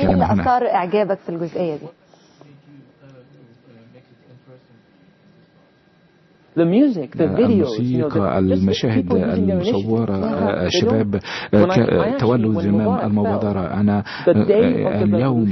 الكلام اللي هنا. أثار إعجابك في الجزئية دي؟ الموسيقى، المشاهد المصورة، الشباب تولوا زمام المبادرة. أنا اليوم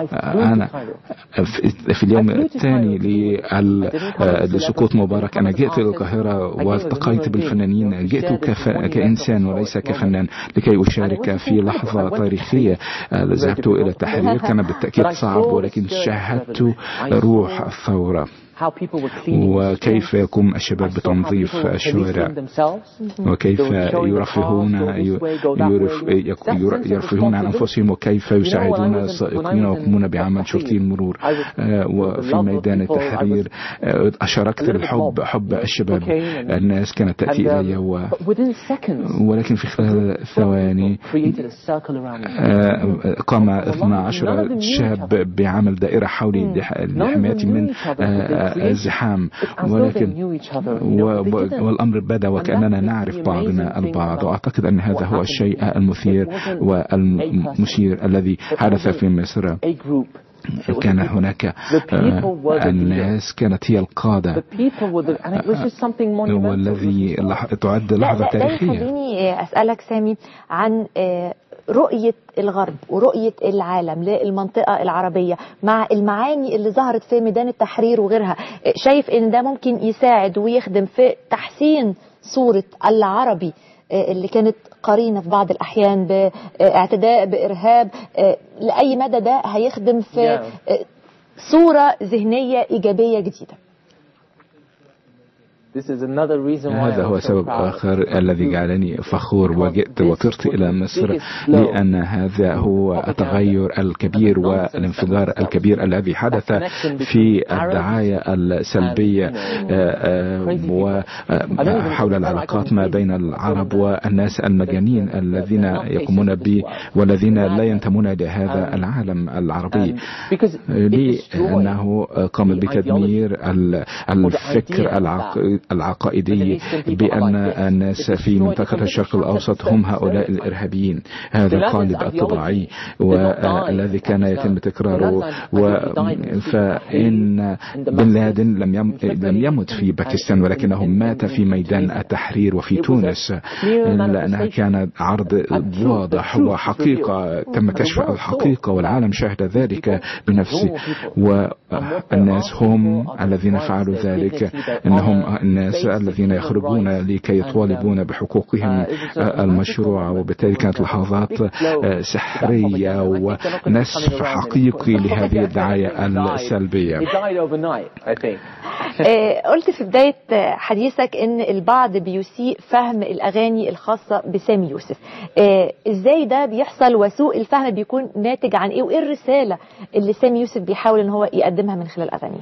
في اليوم الثاني لسقوط مبارك أنا جئت إلى القاهرة والتقيت بالفنانين. جئت كإنسان وليس كفنان لكي أشارك في لحظة تاريخية. ذهبت إلى التحرير، كان بالتأكيد صعب، ولكن شاهدت روح الثورة وكيف يقوم الشباب بتنظيف الشوارع وكيف يرفهون عن أنفسهم وكيف يساعدون السائقين ويقومون بعمل شرطي المرور. وفي ميدان التحرير أشاركت حب الشباب. الناس كانت تأتي إلي ولكن في خلال ثواني قام 12 شاب بعمل دائرة حولي لحمايتي من الزحام، ولكن والأمر بدا وكأننا نعرف بعضنا البعض. وأعتقد أن هذا هو الشيء المثير والمثير الذي حدث في مصر. كان هناك الناس كانت هي القادة والذي تعد لحظة تاريخية. خليني أسألك سامي عن رؤية الغرب ورؤية العالم للمنطقة العربية مع المعاني اللي ظهرت في ميدان التحرير وغيرها. شايف ان ده ممكن يساعد ويخدم في تحسين صورة العربي اللي كانت قرينة في بعض الأحيان باعتداء بإرهاب؟ لأي مدى ده هيخدم في صورة ذهنية إيجابية جديدة؟ هذا هو سبب آخر الذي جعلني فخور وجئت وطرت إلى مصر، لأن هذا هو التغير الكبير والانفجار الكبير الذي حدث في الدعاية السلبية وحول العلاقات ما بين العرب والناس المجانين الذين يقومون والذين لا ينتمون لهذا العالم العربي، لأنه قام بتدمير الفكر العقائدي بأن الناس في منطقة الشرق الأوسط هم هؤلاء الإرهابيين. هذا القالب الطبيعي والذي كان يتم تكراره. فإن بن لادن لم يمت في باكستان، ولكنه مات في ميدان التحرير وفي تونس، لأنها كانت عرض واضح وحقيقة تم كشف الحقيقة والعالم شاهد ذلك بنفسه. والناس هم الذين فعلوا ذلك، إنهم الناس الذين يخرجون لكي يطالبون بحقوقهم المشروعة. وبالتالي كانت لحظات سحرية ونسف حقيقي لهذه الدعاية السلبية. قلت في بداية حديثك ان البعض بيسيء فهم الأغاني الخاصة بسامي يوسف. ازاي ده بيحصل وسوء الفهم بيكون ناتج عن ايه، وايه الرسالة اللي سامي يوسف بيحاول ان هو يقدمها من خلال أغانيه؟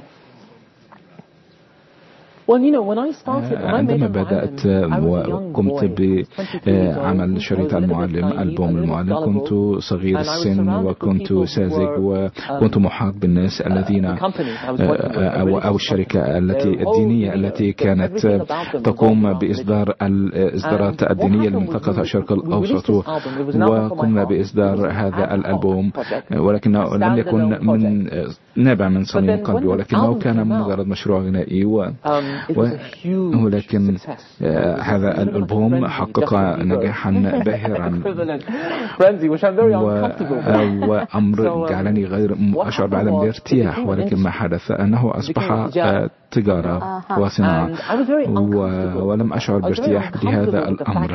عندما بدأت وقمت بعمل شريط المعلم، ألبوم المعلم، كنت صغير السن وكنت ساذج وكنت محاط بالناس الذين أو الشركة الدينية التي كانت تقوم بإصدار الإصدارات الدينية لمنطقة الشرق الأوسط، وقمنا بإصدار هذا الألبوم، ولكنه لم يكن نابع من صميم قلبي، ولكنه كان مجرد مشروع غنائي. ولكن هذا الألبوم حقق نجاحا باهرا، وأمر جعلني غير أشعر بعدم الارتياح. ولكن ما حدث أنه أصبح تجارة وصناعة، ولم أشعر بارتياح بهذا الأمر،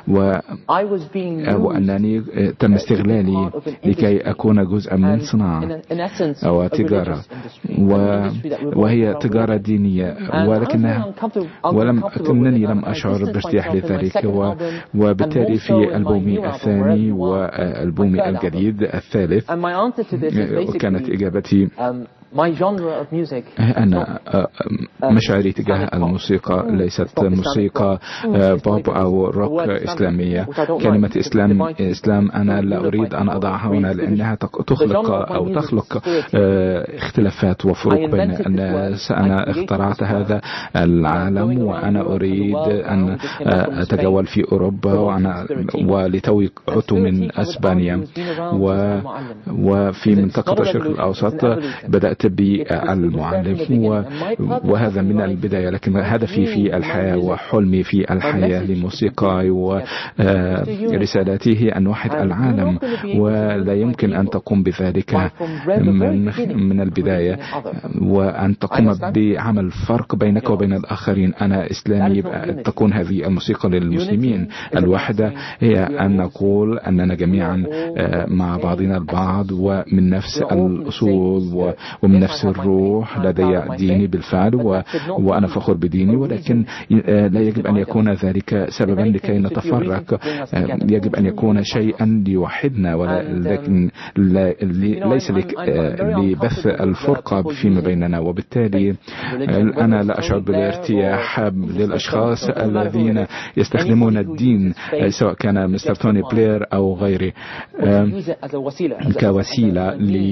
وأنني تم استغلالي لكي أكون جزءا من صناعة أو تجارة، وهي تجارة دينية، ولكنني لم أشعر بارتياح لذلك. وبالتالي في ألبومي الثاني والألبومي الجديد الثالث كانت إجابتي أنا مشاعري تجاه الموسيقى ليست موسيقى بوب أو روك إسلامية. كلمة إسلام أنا لا أريد أن أضعها هنا لأنها تخلق أو تخلق اختلافات وفروق بين الناس. أنا اخترعت هذا العالم وأنا أريد أن أتجول في أوروبا، ولتوي عدت من أسبانيا وفي منطقة الشرق الأوسط بدأت بالمعلم وهذا من البداية. لكن هدفي في الحياة وحلمي في الحياة لموسيقاي ورسالتي هي أن نوحد العالم، ولا يمكن أن تقوم بذلك من البداية وأن تقوم بعمل فرق بينك وبين الآخرين. أنا إسلامي، تكون هذه الموسيقى للمسلمين. الوحدة هي أن نقول أننا جميعا مع بعضنا البعض ومن نفس الأصول ومن نفس الروح. لدي ديني بالفعل وأنا فخور بديني، ولكن لا يجب أن يكون ذلك سببا لكي نتفرق. يجب أن يكون شيئا ليوحدنا، ولكن ليس لبث الفرقة فيما بيننا. وبالتالي أنا لا أشعر بالارتياح للأشخاص الذين يستخدمون الدين سواء كان مستر توني بلير أو غيره كوسيلة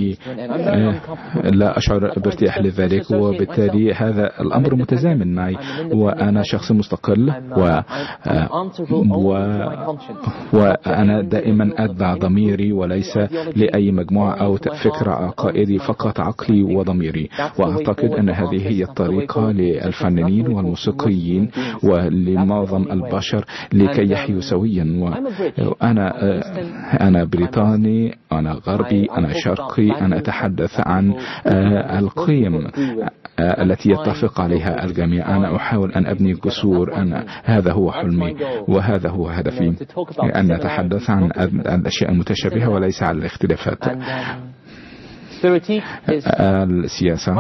لا أشعر بارتياح لذلك. وبالتالي هذا الأمر متزامن معي، وأنا شخص مستقل وأنا دائما أتبع ضميري وليس لأي مجموعة أو فكرة عقائدي، فقط عقلي وضميري. وأعتقد أن هذه هي الطريقة للفنانين والموسيقيين ولمعظم البشر لكي يحيوا سويا. أنا بريطاني، أنا غربي، أنا شرقي، أنا أتحدث عن القيم التي يتفق عليها الجميع. أنا أحاول أن أبني جسور. هذا هو حلمي وهذا هو هدفي، أن نتحدث عن الأشياء المتشابهة وليس عن الاختلافات. السياسة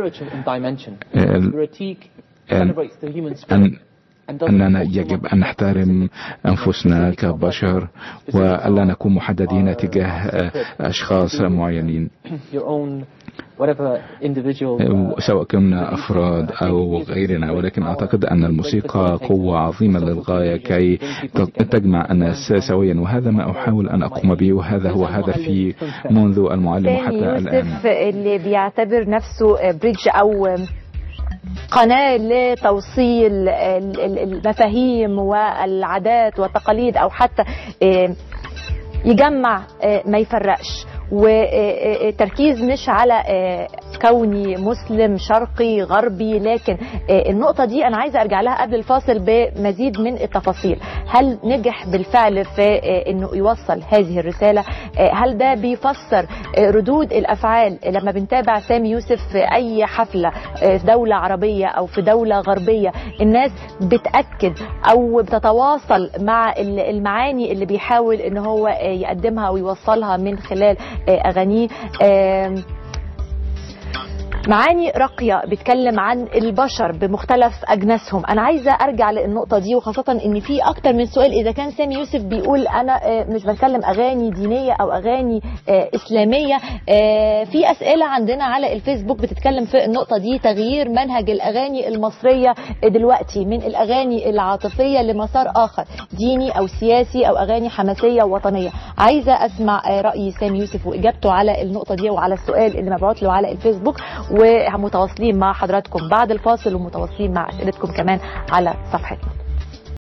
أننا يجب أن نحترم أنفسنا كبشر وألا نكون محددين تجاه أشخاص معينين سواء كنا أفراد أو غيرنا. ولكن أعتقد أن الموسيقى قوة عظيمة للغاية كي تجمع الناس سويا، وهذا ما أحاول أن أقوم به، وهذا هو هدفي منذ المعلم حتى الآن. اللي بيعتبر نفسه بريدج أو قناة لتوصيل المفاهيم والعادات والتقاليد، أو حتى يجمع ما يفرقش، وتركيز مش على كوني مسلم شرقي غربي. لكن النقطة دي أنا عايزة أرجع لها قبل الفاصل بمزيد من التفاصيل. هل نجح بالفعل في أنه يوصل هذه الرسالة؟ هل ده بيفسر ردود الأفعال لما بنتابع سامي يوسف في أي حفلة في دولة عربية أو في دولة غربية؟ الناس بتأكد أو بتتواصل مع المعاني اللي بيحاول أنه هو يقدمها ويوصلها من خلال أغانيه. معاني راقية بيتكلم عن البشر بمختلف أجناسهم. أنا عايزة أرجع للنقطة دي، وخاصة إن في أكتر من سؤال. إذا كان سامي يوسف بيقول أنا مش بتكلم أغاني دينية أو أغاني إسلامية، في أسئلة عندنا على الفيسبوك بتتكلم في النقطة دي. تغيير منهج الأغاني المصرية دلوقتي من الأغاني العاطفية لمسار آخر ديني أو سياسي أو أغاني حماسية وطنية. عايزة أسمع رأي سامي يوسف وإجابته على النقطة دي وعلى السؤال اللي مبعوت له على الفيسبوك، ومتواصلين مع حضراتكم بعد الفاصل ومتواصلين مع أسئلتكم كمان على صفحتنا.